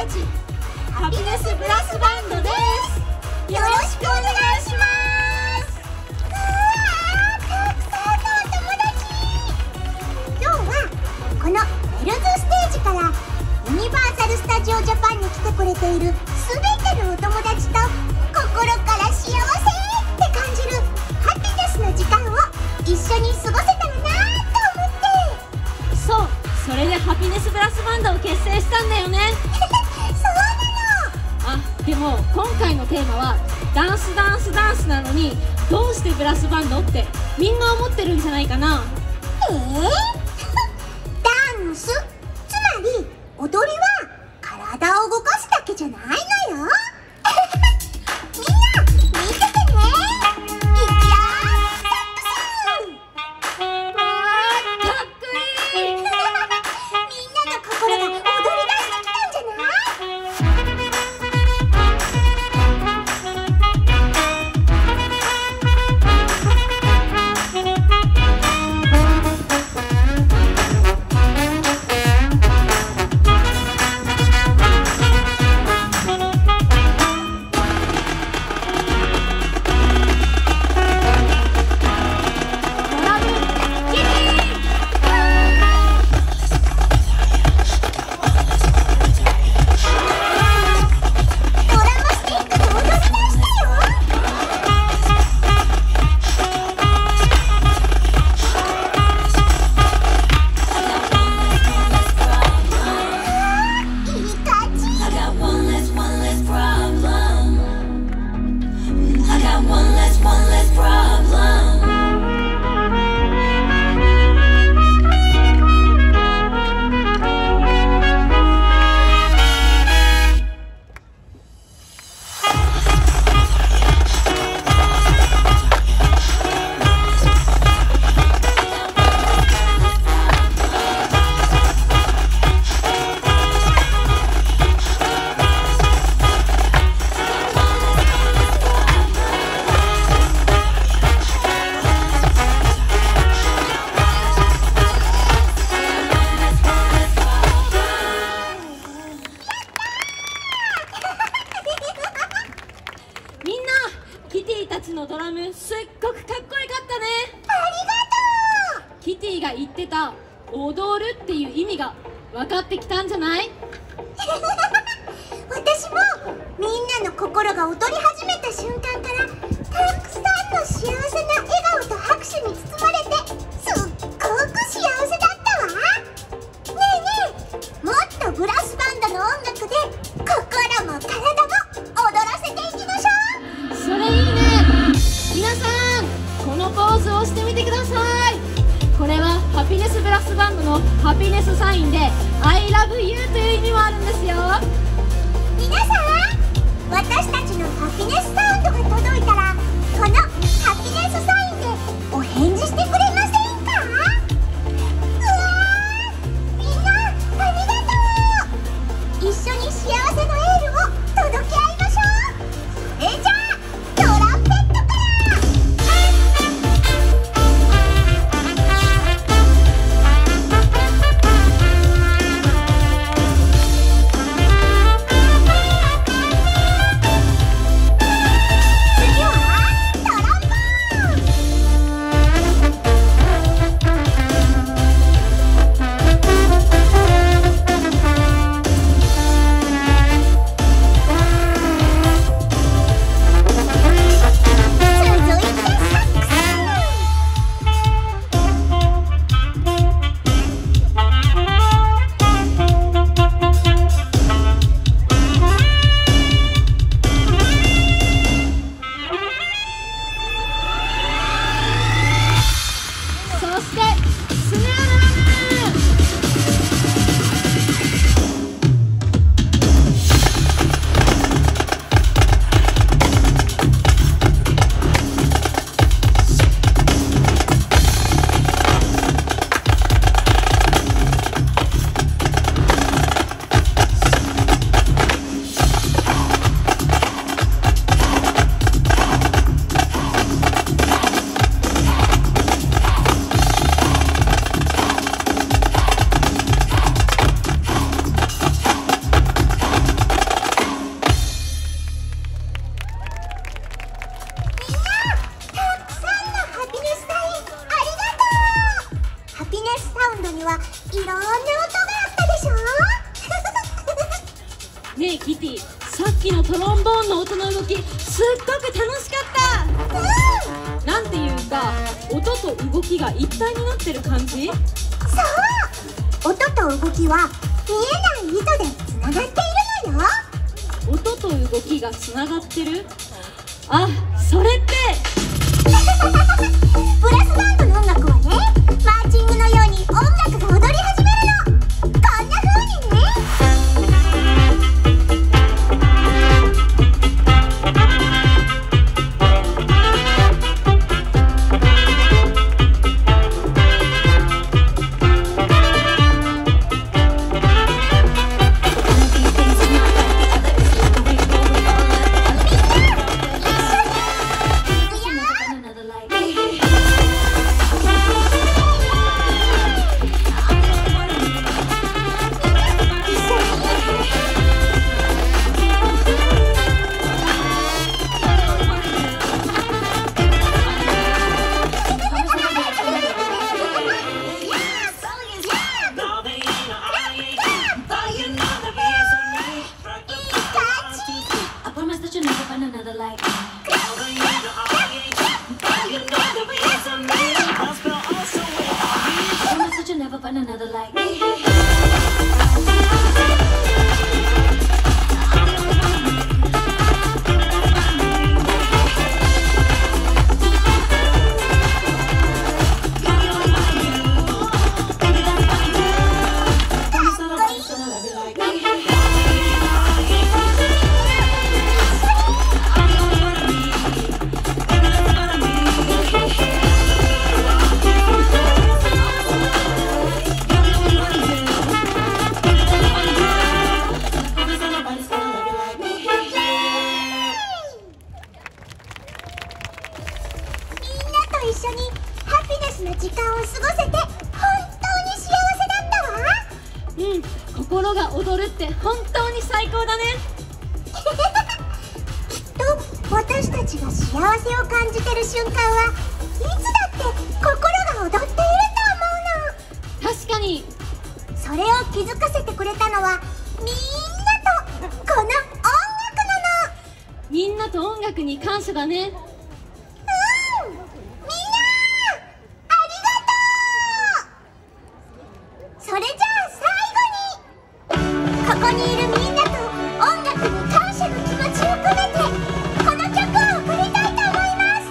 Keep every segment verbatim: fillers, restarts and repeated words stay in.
ちハピネスブラスバンドです。よろしくお願いします。 うわー、たくさんのお友達。今日はこのメルズステージからユニバーサル・スタジオ・ジャパンに来てくれているすべてのお友達と心から幸せって感じるハピネスな時間を一緒に過ごせたらなと思って。 そう、それでハピネスブラスバンドを結成したんだよね。 そうなの。 あ、でも今回のテーマはダンスダンスダンスなのに、どうしてブラスバンドってみんな思ってるんじゃないかな。 えー、ダンス、つまり踊りは体を動かすだけじゃないのよ。みんな見ててね。いくよ、 かっこいい。 みんなの心が踊り出してきたんじゃない？ キティたちのドラムすっごくかっこよかったね。 ありがとう。 キティが言ってた踊るっていう意味が分かってきたんじゃない？ 私もみんなの心が踊り始めた瞬間からたくさんの幸せな笑顔と拍手に包まれてすっごく幸せだったわ。ねえねえ、もっとブラスバンドの音楽で心も体も踊らせていきましょう。 それいいね。皆さんこのポーズをしてみてください。これはハピネスブラスバンドのハピネスサインで I love you という意味もあるんですよ。 皆さん、私たちのハピネスサウンドが届いたらこのハピネスサインでお返事してくれませんか？うわー、みんなありがとう。一緒に幸せのエールを届け合いましょう。それじゃあトランペットから。「 ねえキティ、さっきのトロンボーンの音の動きすっごく楽しかった。うん、なんていうか音と動きが一体になってる感じ。 そう、音と動きは見えない糸でつながっているのよ。 音と動きがつながってる。あ、それってブラスバンドの音楽はね、マーチングのように音楽が踊り始めるの。こんな風にね。一緒にハピネスな時間を過ごせて本当に幸せだったわ。 うん、心が踊るって本当に最高だね。 きっと私たちが幸せを感じてる瞬間はいつだって心が踊っていると思うの。確かに。 それを気づかせてくれたのはみんなとこの音楽なの。 みんなと音楽に感謝だね。 それじゃあ最後にここにいるみんなと音楽に感謝の気持ちを込めてこの曲を送りたいと思います。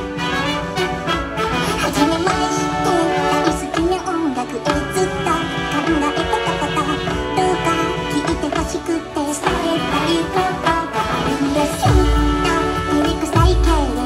はじめまして大好きな音楽でずっと考えてたこと、どうか聴いてほしくて伝えたいことがあるんです。と照れくさいけれ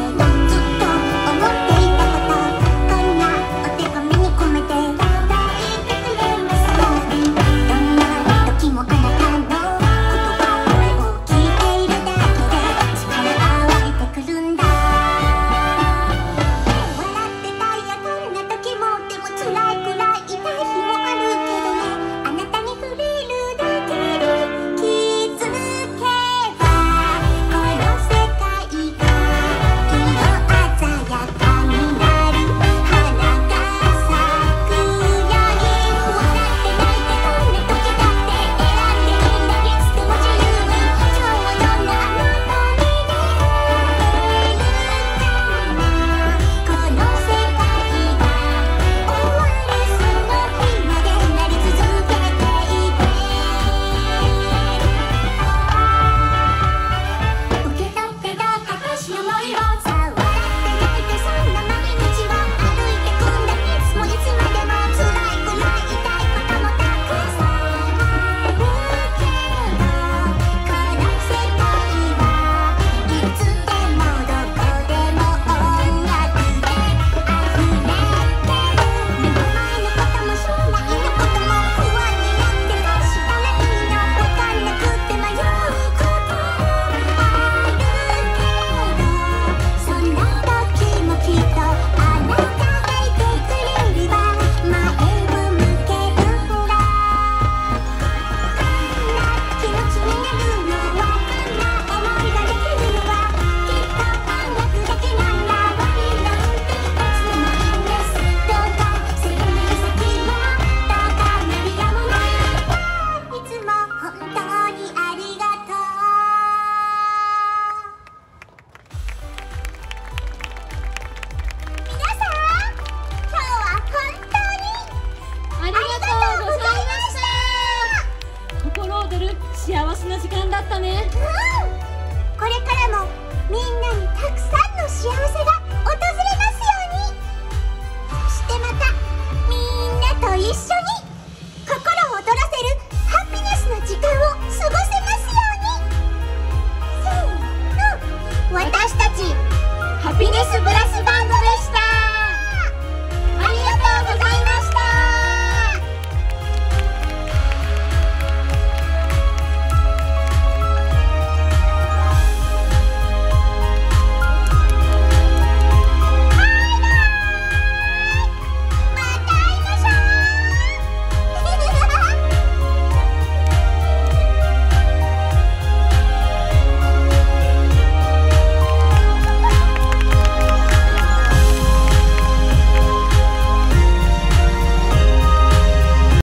幸せな時間だったね。 うん、これからもみんなにたくさんの幸せが